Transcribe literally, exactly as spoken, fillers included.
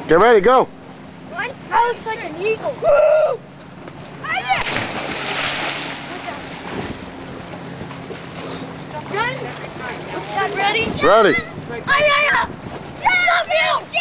Get ready, go. That looks like an eagle. Woo! Ready? Ready. Ay, ay, ay. Jump out!